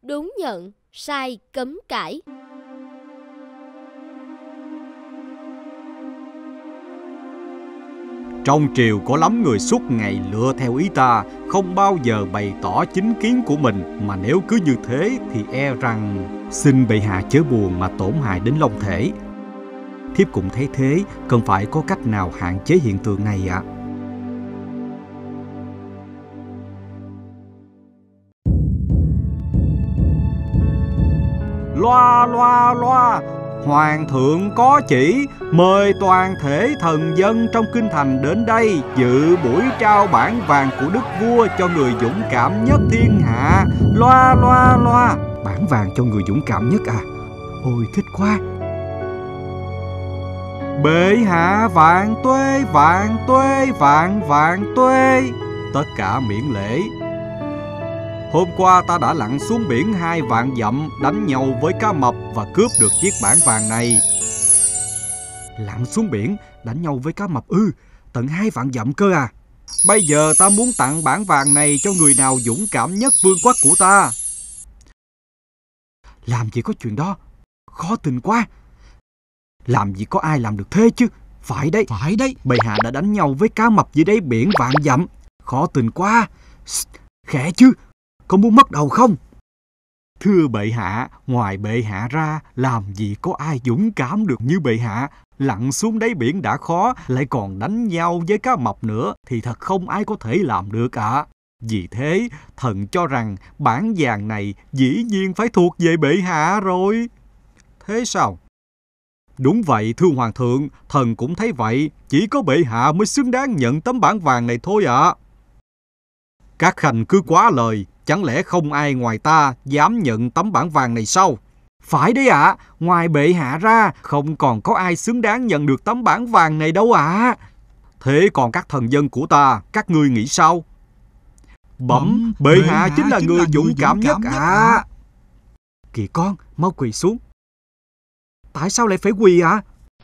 Đúng nhận, sai cấm cãi. Trong triều có lắm người suốt ngày lựa theo ý ta, không bao giờ bày tỏ chính kiến của mình, mà nếu cứ như thế thì e rằng xin bệ hạ chớ buồn mà tổn hại đến long thể. Thiếp cũng thấy thế, cần phải có cách nào hạn chế hiện tượng này ạ. Loa loa loa, hoàng thượng có chỉ, mời toàn thể thần dân trong kinh thành đến đây dự buổi trao bản vàng của đức vua cho người dũng cảm nhất thiên hạ. Loa loa loa. Bản vàng cho người dũng cảm nhất à? Ôi thích quá. Bệ hạ vạn tuế, vạn tuế, vạn tuế. Tất cả miễn lễ. Hôm qua ta đã lặn xuống biển 2 vạn dặm đánh nhau với cá mập và cướp được chiếc bản vàng này. Lặn xuống biển đánh nhau với cá mập ư? Tận 2 vạn dặm cơ à? Bây giờ ta muốn tặng bản vàng này cho người nào dũng cảm nhất vương quốc của ta. Làm gì có chuyện đó, khó tin quá. Làm gì có ai làm được thế chứ? Phải đấy, bệ hạ đã đánh nhau với cá mập dưới đáy biển vạn dặm. Khó tin quá. Khẽ chứ, có muốn mất đầu không? Thưa bệ hạ, ngoài bệ hạ ra, làm gì có ai dũng cảm được như bệ hạ. Lặn xuống đáy biển đã khó, lại còn đánh nhau với cá mập nữa, thì thật không ai có thể làm được ạ. Vì thế, thần cho rằng bản vàng này dĩ nhiên phải thuộc về bệ hạ rồi. Thế sao? Đúng vậy thưa hoàng thượng, thần cũng thấy vậy, chỉ có bệ hạ mới xứng đáng nhận tấm bản vàng này thôi ạ. Các khanh cứ quá lời, chẳng lẽ không ai ngoài ta dám nhận tấm bản vàng này sao? Phải đấy ạ, ngoài bệ hạ ra không còn có ai xứng đáng nhận được tấm bản vàng này đâu ạ. Thế còn các thần dân của ta, các ngươi nghĩ sao? Bẩm, bệ hạ chính là người dũng cảm nhất ạ. Kìa con, mau quỳ xuống. Tại sao lại phải quỳ ạ?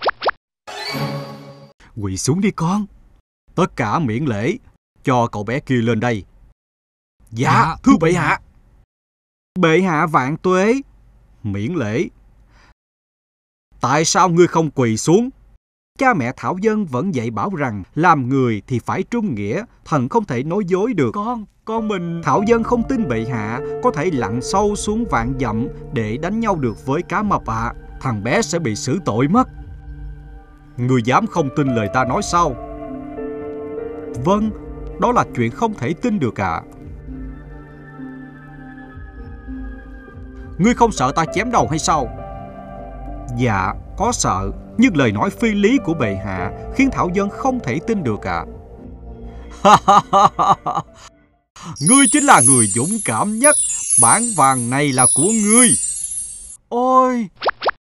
Quỳ xuống đi con. Tất cả miễn lễ, cho cậu bé kia lên đây. Dạ, thưa bệ hạ. Bệ hạ vạn tuế. Miễn lễ. Tại sao ngươi không quỳ xuống? Cha mẹ Thảo Dân vẫn dạy bảo rằng làm người thì phải trung nghĩa, thần không thể nói dối được. Con mình... Thảo Dân không tin bệ hạ có thể lặn sâu xuống vạn dặm để đánh nhau được với cá mập ạ. Thằng bé sẽ bị xử tội mất. Ngươi dám không tin lời ta nói sao? Vâng, đó là chuyện không thể tin được ạ. Ngươi không sợ ta chém đầu hay sao? Dạ, có sợ, nhưng lời nói phi lý của bệ hạ khiến Thảo Dân không thể tin được ạ. Ngươi chính là người dũng cảm nhất, bản vàng này là của ngươi. Ôi!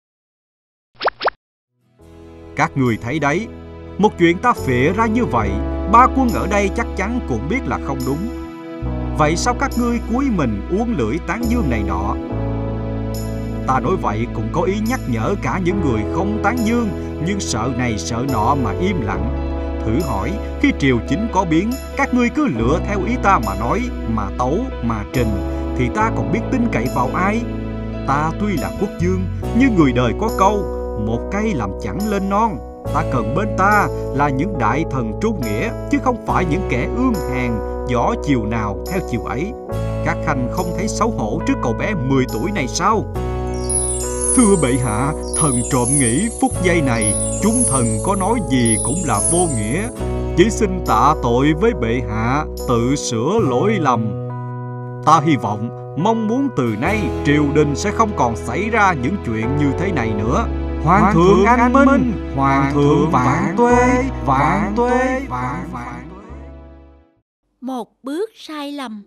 Các người thấy đấy, một chuyện ta phịa ra như vậy, ba quân ở đây chắc chắn cũng biết là không đúng. Vậy sao các ngươi cúi mình uốn lưỡi tán dương này nọ? Ta nói vậy cũng có ý nhắc nhở cả những người không tán dương nhưng sợ này sợ nọ mà im lặng. Thử hỏi, khi triều chính có biến, các ngươi cứ lựa theo ý ta mà nói, mà tấu, mà trình, thì ta còn biết tin cậy vào ai? Ta tuy là quốc vương, nhưng người đời có câu, một cây làm chẳng lên non. Ta cần bên ta là những đại thần trung nghĩa, chứ không phải những kẻ ương hèn, gió chiều nào theo chiều ấy. Các khanh không thấy xấu hổ trước cậu bé 10 tuổi này sao? Thưa bệ hạ, thần trộm nghĩ phút giây này chúng thần có nói gì cũng là vô nghĩa. Chỉ xin tạ tội với bệ hạ, tự sửa lỗi lầm. Ta hy vọng, mong muốn từ nay triều đình sẽ không còn xảy ra những chuyện như thế này nữa. Hoàng thượng anh minh, hoàng thượng vạn tuế, vạn tuế, vạn tuế. Một bước sai lầm.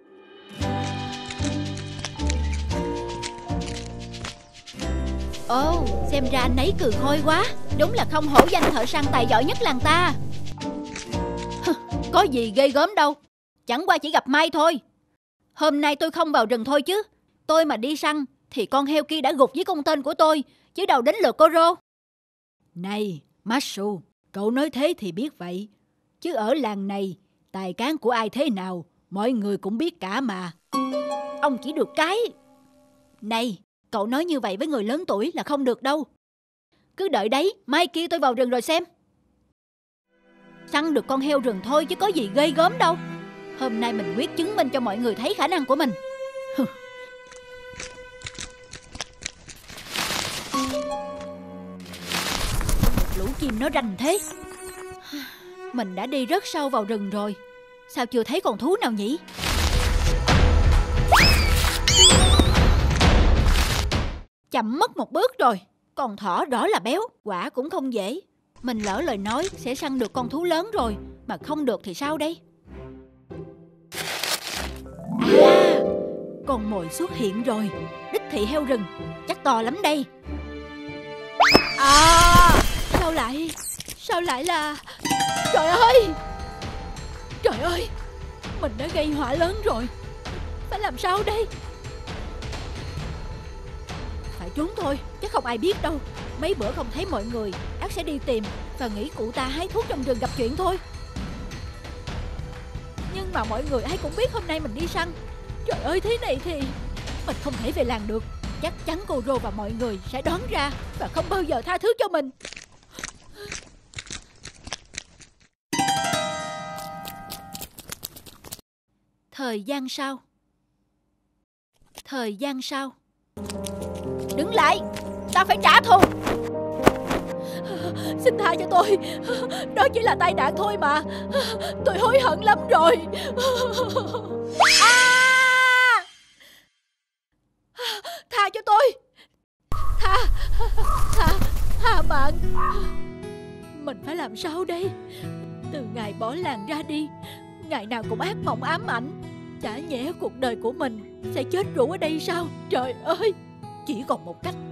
Ồ, xem ra anh ấy cười khôi quá. Đúng là không hổ danh thợ săn tài giỏi nhất làng ta. Có gì ghê gớm đâu, chẳng qua chỉ gặp may thôi. Hôm nay tôi không vào rừng thôi chứ. Tôi mà đi săn thì con heo kia đã gục với con tên của tôi, chứ đâu đến lượt cô Rô. Này, Masu, cậu nói thế thì biết vậy. Chứ ở làng này, tài cán của ai thế nào, mọi người cũng biết cả mà. Ông chỉ được cái Này, cậu nói như vậy với người lớn tuổi là không được đâu. Cứ đợi đấy, mai kia tôi vào rừng rồi xem. Săn được con heo rừng thôi chứ có gì ghê gớm đâu. Hôm nay mình quyết chứng minh cho mọi người thấy khả năng của mình. Lũ chim nó rành thế. Mình đã đi rất sâu vào rừng rồi, sao chưa thấy con thú nào nhỉ? Chậm mất một bước rồi. Con thỏ rõ là béo, quả cũng không dễ. Mình lỡ lời nói sẽ săn được con thú lớn rồi, mà không được thì sao đây? À, con mồi xuất hiện rồi. Đích thị heo rừng, chắc to lắm đây. À, sao lại là... Trời ơi, mình đã gây họa lớn rồi. Phải làm sao đây? Phải trốn thôi, chắc không ai biết đâu. Mấy bữa không thấy mọi người, ắt sẽ đi tìm và nghĩ cụ ta hái thuốc trong rừng gặp chuyện thôi. Nhưng mà mọi người ai cũng biết hôm nay mình đi săn. Trời ơi, thế này thì mình không thể về làng được. Chắc chắn cô Rô và mọi người sẽ đoán ra và không bao giờ tha thứ cho mình. Thời gian sau. Đứng lại, ta phải trả thù. Xin tha cho tôi, đó chỉ là tai nạn thôi mà. Tôi hối hận lắm rồi. Tha cho tôi. Tha bạn. Mình phải làm sao đây? Từ ngày bỏ làng ra đi, ngày nào cũng ác mộng ám ảnh. Chả nhẽ cuộc đời của mình sẽ chết rũ ở đây sao? Trời ơi, chỉ còn một cách.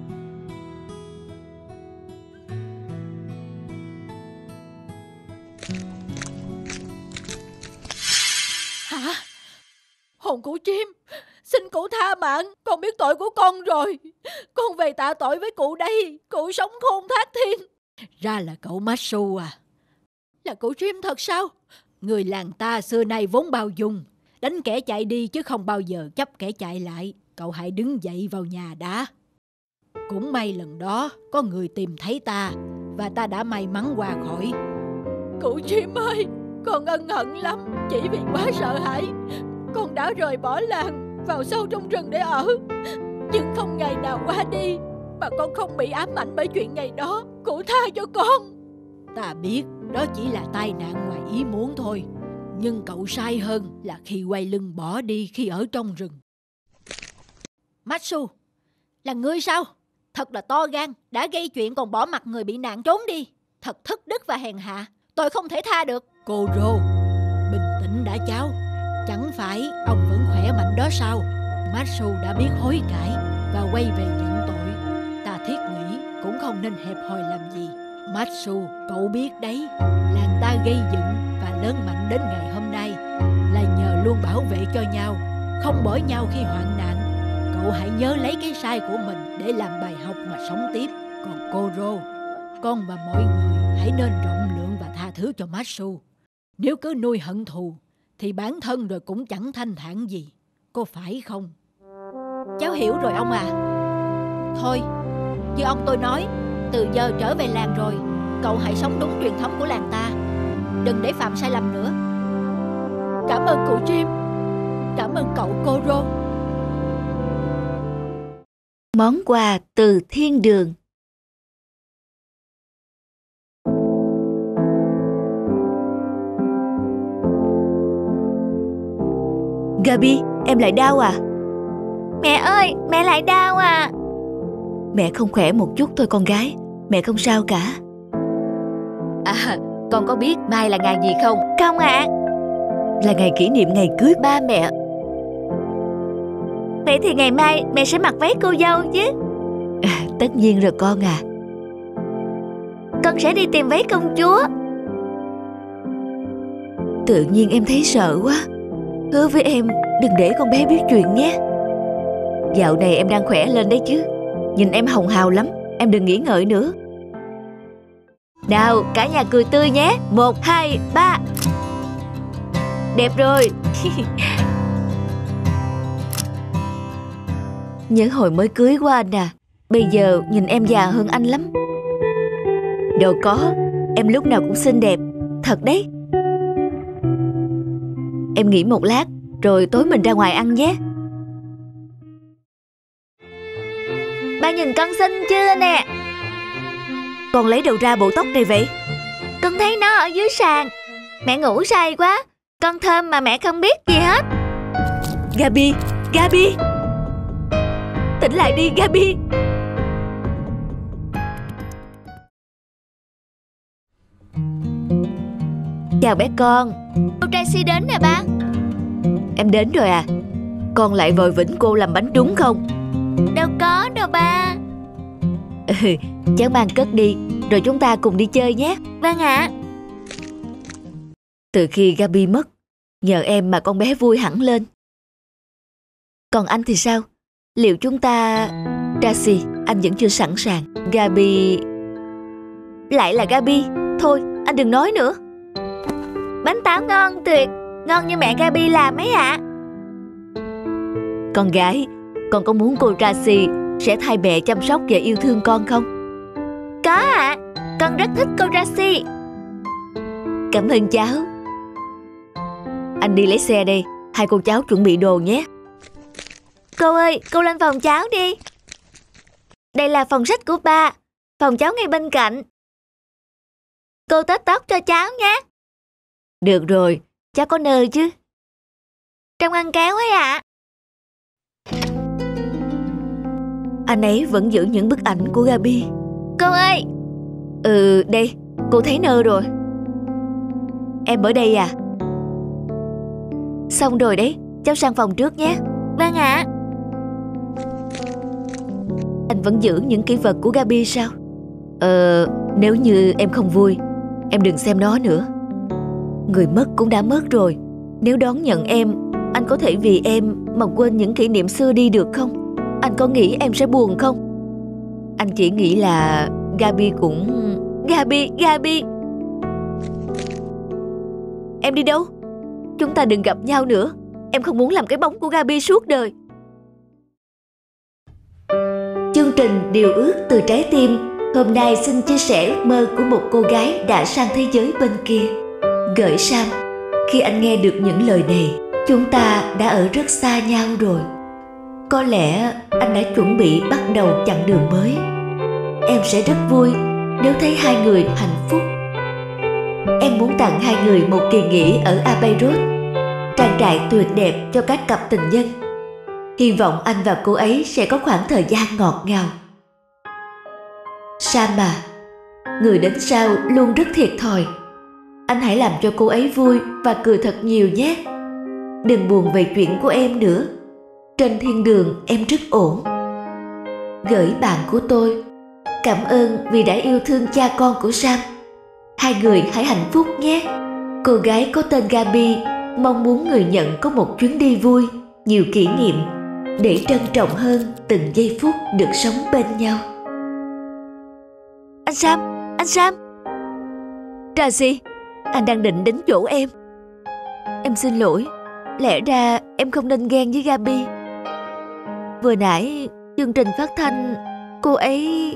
Hả? Hồn cụ chim, xin cụ tha mạng. Con biết tội của con rồi. Con về tạ tội với cụ đây. Cụ sống khôn thác thiên. Ra là cậu Matsu à? Là cụ chim thật sao? Người làng ta xưa nay vốn bao dung, đánh kẻ chạy đi chứ không bao giờ chấp kẻ chạy lại. Cậu hãy đứng dậy vào nhà đã. Cũng may lần đó có người tìm thấy ta, và ta đã may mắn qua khỏi. Cụ chim ơi, con ân hận lắm. Chỉ vì quá sợ hãi, con đã rời bỏ làng vào sâu trong rừng để ở. Nhưng không ngày nào qua đi mà con không bị ám ảnh bởi chuyện ngày đó. Cụ tha cho con. Ta biết đó chỉ là tai nạn ngoài ý muốn thôi, nhưng cậu sai hơn là khi quay lưng bỏ đi khi ở trong rừng. Matsu, là ngươi sao? Thật là to gan, đã gây chuyện còn bỏ mặc người bị nạn trốn đi. Thật thất đức và hèn hạ. Tôi không thể tha được. Cô Rô, bình tĩnh đã cháu. Chẳng phải ông vẫn khỏe mạnh đó sao? Matsu đã biết hối cải và quay về nhận tội. Ta thiết nghĩ cũng không nên hẹp hòi làm gì. Matsu, cậu biết đấy, làng ta gây dựng và lớn mạnh đến ngày hôm nay là nhờ luôn bảo vệ cho nhau, không bỏ nhau khi hoạn nạn. Cậu hãy nhớ lấy cái sai của mình để làm bài học mà sống tiếp. Còn cô Rô, con và mọi người hãy nên rộng lượng và tha thứ cho Matsu. Nếu cứ nuôi hận thù thì bản thân rồi cũng chẳng thanh thản gì, có phải không? Cháu hiểu rồi ông à. Thôi, như ông tôi nói, từ giờ trở về làng rồi, cậu hãy sống đúng truyền thống của làng ta, đừng để phạm sai lầm nữa. Cảm ơn cụ chim. Cảm ơn cậu cô Rô. Món quà từ thiên đường. Gabi, em lại đau à? Mẹ ơi, mẹ lại đau à? Mẹ không khỏe một chút thôi con gái. Mẹ không sao cả. À, con có biết mai là ngày gì không? Không ạ. Là ngày kỷ niệm ngày cưới ba mẹ. Vậy thì ngày mai mẹ sẽ mặc váy cô dâu chứ? Tất nhiên rồi con à. Con sẽ đi tìm váy công chúa. Tự nhiên em thấy sợ quá. Hứa với em đừng để con bé biết chuyện nhé. Dạo này em đang khỏe lên đấy chứ. Nhìn em hồng hào lắm. Em đừng nghĩ ngợi nữa. Nào, cả nhà cười tươi nhé. 1, 2, 3. Đẹp rồi. Nhớ hồi mới cưới của anh à. Bây giờ nhìn em già hơn anh lắm. Đâu có, em lúc nào cũng xinh đẹp. Thật đấy. Em nghỉ một lát, rồi tối mình ra ngoài ăn nhé. Ba nhìn con xinh chưa nè? Con lấy đâu ra bộ tóc này vậy? Con thấy nó ở dưới sàn. Mẹ ngủ say quá. Con thơm mà mẹ không biết gì hết. Gabi, Gabi, tỉnh lại đi Gabi. Chào bé con. Cô Tracy đến nè ba. Em đến rồi à? Con lại vòi vĩnh cô làm bánh đúng không? Đâu có đâu ba. Cháu mang cất đi, rồi chúng ta cùng đi chơi nhé. Vâng ạ. Từ khi Gabi mất, nhờ em mà con bé vui hẳn lên. Còn anh thì sao? Liệu chúng ta... Tracy, anh vẫn chưa sẵn sàng. Gabi... Lại là Gabi. Thôi, anh đừng nói nữa. Bánh táo ngon tuyệt. Ngon như mẹ Gabi làm ấy ạ. Con gái, con có muốn cô Tracy sẽ thay mẹ chăm sóc và yêu thương con không? Có ạ. Con rất thích cô Tracy. Cảm ơn cháu. Anh đi lấy xe đây. Hai cô cháu chuẩn bị đồ nhé. Cô ơi, cô lên phòng cháu đi. Đây là phòng sách của ba. Phòng cháu ngay bên cạnh. Cô tết tóc cho cháu nhé. Được rồi, cháu có nơ chứ? Trong ngăn kéo ấy ạ. Anh ấy vẫn giữ những bức ảnh của Gabi. Cô ơi. Đây, cô thấy nơ rồi. Em ở đây à? Xong rồi đấy, cháu sang phòng trước nhé. Vâng ạ. Anh vẫn giữ những kỷ vật của Gabi sao? Nếu như em không vui, em đừng xem nó nữa. Người mất cũng đã mất rồi. Nếu đón nhận em, anh có thể vì em mà quên những kỷ niệm xưa đi được không? Anh có nghĩ em sẽ buồn không? Anh chỉ nghĩ là Gabi cũng... Gabi! Em đi đâu? Chúng ta đừng gặp nhau nữa. Em không muốn làm cái bóng của Gabi suốt đời. Chương trình Điều ước từ trái tim hôm nay xin chia sẻ ước mơ của một cô gái đã sang thế giới bên kia. Gửi Sam. Khi anh nghe được những lời này, chúng ta đã ở rất xa nhau rồi. Có lẽ anh đã chuẩn bị bắt đầu chặng đường mới. Em sẽ rất vui nếu thấy hai người hạnh phúc. Em muốn tặng hai người một kỳ nghỉ ở Abbey Road, trang trại tuyệt đẹp cho các cặp tình nhân. Hy vọng anh và cô ấy sẽ có khoảng thời gian ngọt ngào. Sam à, người đến sau luôn rất thiệt thòi. Anh hãy làm cho cô ấy vui và cười thật nhiều nhé. Đừng buồn về chuyện của em nữa. Trên thiên đường em rất ổn. Gửi bạn của tôi. Cảm ơn vì đã yêu thương cha con của Sam. Hai người hãy hạnh phúc nhé. Cô gái có tên Gabi mong muốn người nhận có một chuyến đi vui, nhiều kỷ niệm, để trân trọng hơn từng giây phút được sống bên nhau. Anh Sam! Tracy, anh đang định đến chỗ em. Em xin lỗi, lẽ ra em không nên ghen với Gabi. Vừa nãy chương trình phát thanh, cô ấy...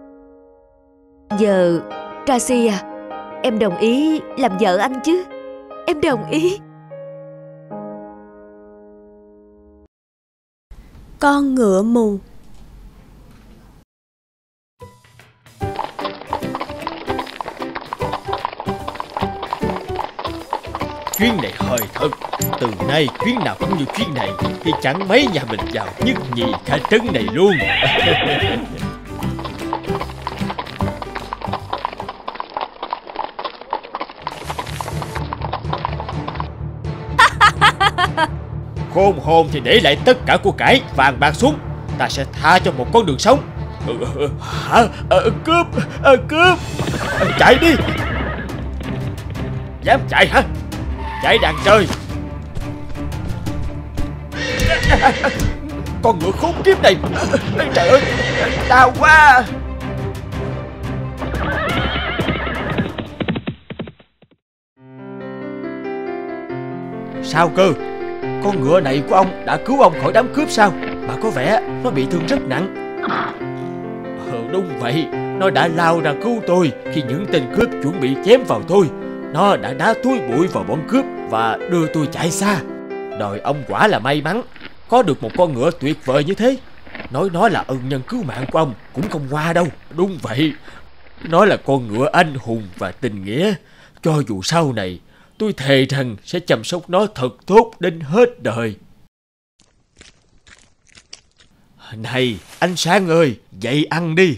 Giờ, Tracy à, em đồng ý làm vợ anh chứ? Em đồng ý. Con ngựa mù. Chuyến này hơi thật. Từ nay chuyến nào cũng như chuyến này thì chẳng mấy nhà mình vào nhất nhì cả trấn này luôn. Khôn hồn thì để lại tất cả của cải vàng bạc xuống. Ta sẽ tha cho một con đường sống. Hả? Cướp. Chạy đi. Dám chạy hả? Chạy đàn trời. Con ngựa khốn kiếp này. Trời ơi, đau quá. Sao cơ? Con ngựa này của ông đã cứu ông khỏi đám cướp sao? mà có vẻ nó bị thương rất nặng. Đúng vậy, nó đã lao ra cứu tôi khi những tên cướp chuẩn bị chém vào tôi. Nó đã đá túi bụi vào bọn cướp và đưa tôi chạy xa. Đời ông quả là may mắn có được một con ngựa tuyệt vời như thế. Nói nó là ân nhân cứu mạng của ông cũng không qua đâu. Đúng vậy, nó là con ngựa anh hùng và tình nghĩa. Cho dù sau này tôi thề rằng sẽ chăm sóc nó thật tốt đến hết đời. Này anh Sáng ơi, dậy ăn đi.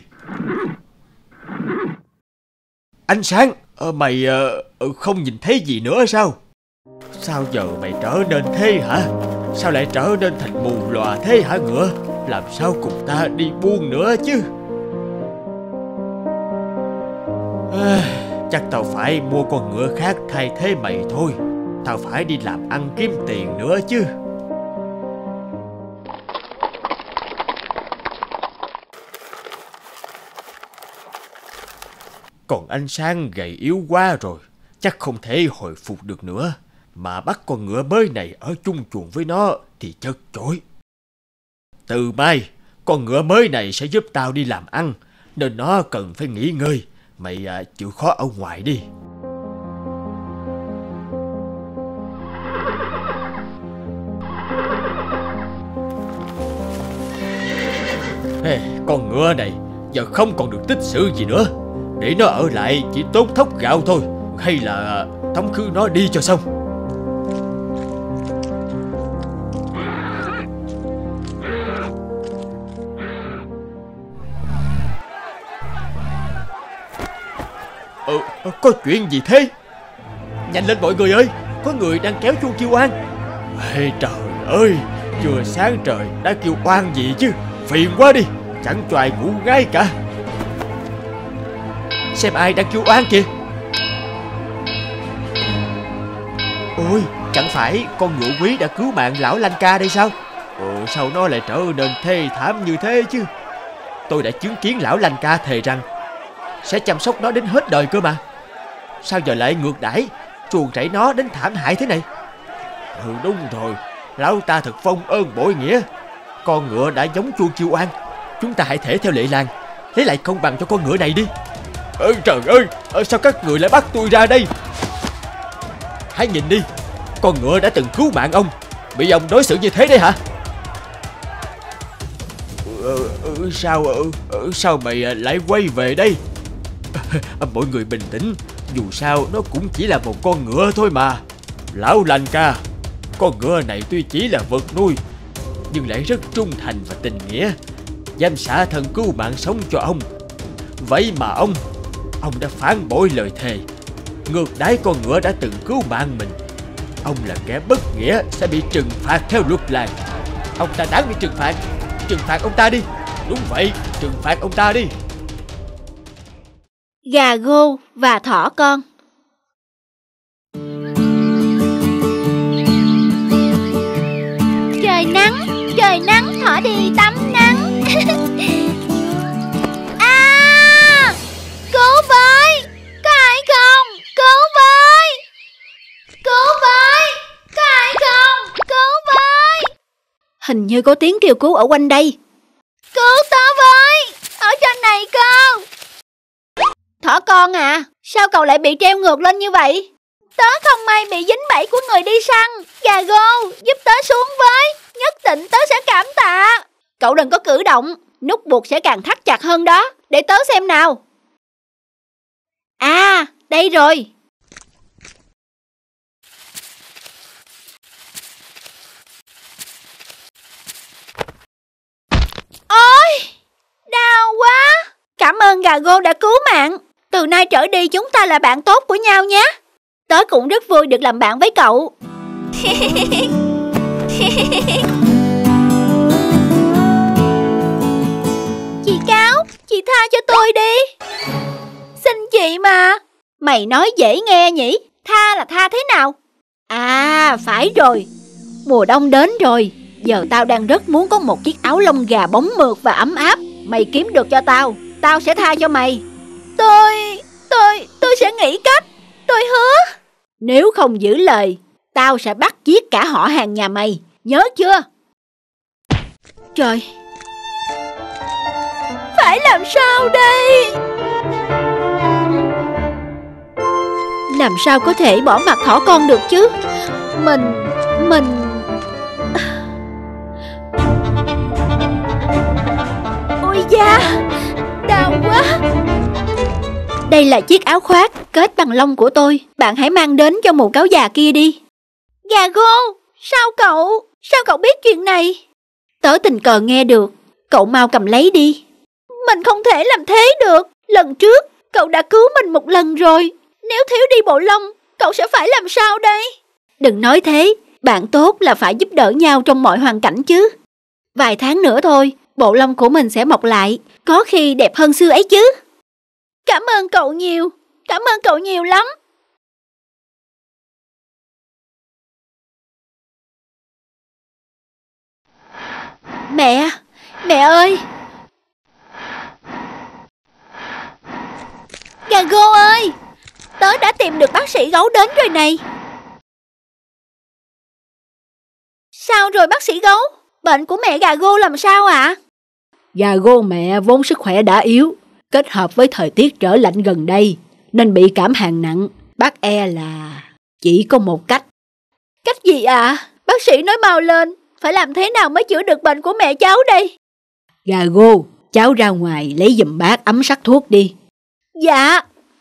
Anh Sáng, mày không nhìn thấy gì nữa sao? Sao giờ mày trở nên thế hả? Sao lại trở nên thành mù lòa thế hả ngựa? Làm sao cùng ta đi buôn nữa chứ? Chắc tao phải mua con ngựa khác thay thế mày thôi. Tao phải đi làm ăn kiếm tiền nữa chứ. Còn anh Sang gầy yếu quá rồi, chắc không thể hồi phục được nữa. Mà bắt con ngựa mới này ở chung chuồng với nó thì chật chội. Từ mai, con ngựa mới này sẽ giúp tao đi làm ăn, nên nó cần phải nghỉ ngơi. Mày chịu khó ở ngoài đi. Con ngựa này giờ không còn được tích sự gì nữa. Để nó ở lại chỉ tốn thóc gạo thôi. Hay là tống khứ nó đi cho xong. Có chuyện gì thế? Nhanh lên mọi người ơi, có người đang kéo chuông kêu oan. Trời ơi, chưa sáng trời đã kêu oan gì chứ. Phiền quá đi, chẳng cho ai ngủ ngáy cả. Xem ai đang kêu oan kìa. Ôi, chẳng phải con ngựa quý đã cứu mạng lão Lanh Ca đây sao? Sao nó lại trở nên thê thảm như thế chứ? Tôi đã chứng kiến lão Lanh Ca thề rằng sẽ chăm sóc nó đến hết đời cơ mà. Sao giờ lại ngược đãi, truồng rẫy nó đến thảm hại thế này? Đúng rồi, lão ta thật phong ơn bội nghĩa. Con ngựa đã giống chuông kêu oan. Chúng ta hãy thể theo lệ làng, lấy lại công bằng cho con ngựa này đi. Trời ơi, sao các người lại bắt tôi ra đây? Hãy nhìn đi, con ngựa đã từng cứu mạng ông, bị ông đối xử như thế đấy hả? Sao mày lại quay về đây? Mọi người bình tĩnh, dù sao nó cũng chỉ là một con ngựa thôi mà. Lão Lanh Ca, con ngựa này tuy chỉ là vật nuôi, nhưng lại rất trung thành và tình nghĩa, dám xả thân cứu mạng sống cho ông. Vậy mà ông đã phản bội lời thề, ngược đãi con ngựa đã từng cứu mạng mình. Ông là kẻ bất nghĩa, sẽ bị trừng phạt theo luật làng. Ông ta đáng bị trừng phạt ông ta đi. Đúng vậy, trừng phạt ông ta đi. Gà Gô và thỏ con. Trời nắng, thỏ đi tắm nắng. Cứu với, có ai không? Cứu với, có ai không? Cứu với. Hình như có tiếng kêu cứu ở quanh đây. Cứu tớ với, ở trên này cơ. Thỏ con à, sao cậu lại bị treo ngược lên như vậy? Tớ không may bị dính bẫy của người đi săn. Gà Gô, giúp tớ xuống với, nhất định tớ sẽ cảm tạ. Cậu đừng có cử động, nút buộc sẽ càng thắt chặt hơn đó. Để tớ xem nào. À, đây rồi. Ôi, đau quá. Cảm ơn Gà Gô đã cứu mạng. Từ nay trở đi chúng ta là bạn tốt của nhau nhé. Tớ cũng rất vui được làm bạn với cậu. Chị Cáo, chị tha cho tôi đi. Xin chị mà. Mày nói dễ nghe nhỉ? Tha là tha thế nào? À, phải rồi. Mùa đông đến rồi. Giờ tao đang rất muốn có một chiếc áo lông gà bóng mượt và ấm áp. Mày kiếm được cho tao, tao sẽ tha cho mày. Tôi sẽ nghĩ cách. Tôi hứa. Nếu không giữ lời, tao sẽ bắt giết cả họ hàng nhà mày. Nhớ chưa? Trời, phải làm sao đây? Làm sao có thể bỏ mặc thỏ con được chứ? Mình... Ôi da, đau quá. Đây là chiếc áo khoác kết bằng lông của tôi. Bạn hãy mang đến cho mụ cáo già kia đi. Gago, sao cậu biết chuyện này? Tớ tình cờ nghe được. Cậu mau cầm lấy đi. Mình không thể làm thế được. Lần trước cậu đã cứu mình một lần rồi. Nếu thiếu đi bộ lông, cậu sẽ phải làm sao đây? Đừng nói thế. Bạn tốt là phải giúp đỡ nhau trong mọi hoàn cảnh chứ. Vài tháng nữa thôi, bộ lông của mình sẽ mọc lại. Có khi đẹp hơn xưa ấy chứ. Cảm ơn cậu nhiều lắm. Mẹ ơi! Gago ơi! Tớ đã tìm được bác sĩ gấu đến rồi này. Sao rồi bác sĩ gấu? Bệnh của mẹ Gago làm sao ạ? Gago mẹ vốn sức khỏe đã yếu, kết hợp với thời tiết trở lạnh gần đây nên bị cảm hàn nặng. Bác e là chỉ có một cách. Cách gì ạ? Bác sĩ nói mau lên. Phải làm thế nào mới chữa được bệnh của mẹ cháu đây? Gago, cháu ra ngoài lấy giùm bác ấm sắc thuốc đi. Dạ.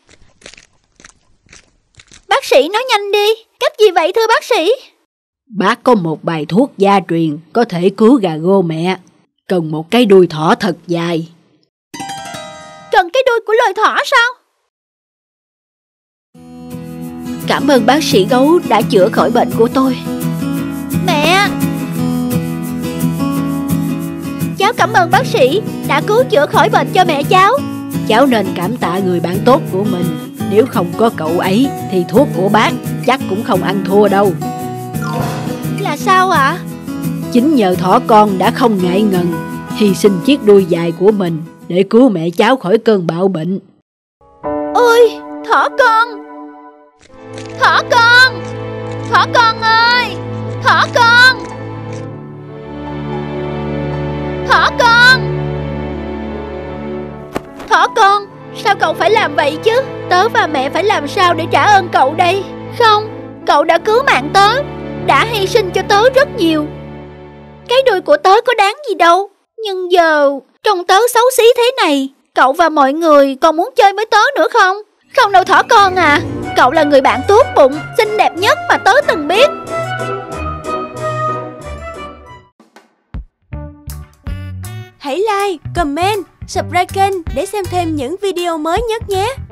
Bác sĩ nói nhanh đi. Cách gì vậy thưa bác sĩ? Bác có một bài thuốc gia truyền có thể cứu Gago mẹ. Cần một cái đuôi thỏ thật dài. Cần cái đuôi của loài thỏ sao? Cảm ơn bác sĩ gấu đã chữa khỏi bệnh của tôi. Mẹ! Cháu cảm ơn bác sĩ đã cứu chữa khỏi bệnh cho mẹ cháu. Cháu nên cảm tạ người bạn tốt của mình. Nếu không có cậu ấy thì thuốc của bác chắc cũng không ăn thua đâu. Là sao ạ? Chính nhờ thỏ con đã không ngại ngần hy sinh chiếc đuôi dài của mình để cứu mẹ cháu khỏi cơn bạo bệnh. Ôi, thỏ con! Thỏ con! Thỏ con ơi! Thỏ con! Thỏ con! Thỏ con, sao cậu phải làm vậy chứ? Tớ và mẹ phải làm sao để trả ơn cậu đây? Không, cậu đã cứu mạng tớ, đã hy sinh cho tớ rất nhiều. Cái đuôi của tớ có đáng gì đâu. Nhưng giờ trông tớ xấu xí thế này, cậu và mọi người còn muốn chơi với tớ nữa không? Không đâu thỏ con à. Cậu là người bạn tốt bụng, xinh đẹp nhất mà tớ từng biết. Hãy like, comment, subscribe kênh để xem thêm những video mới nhất nhé.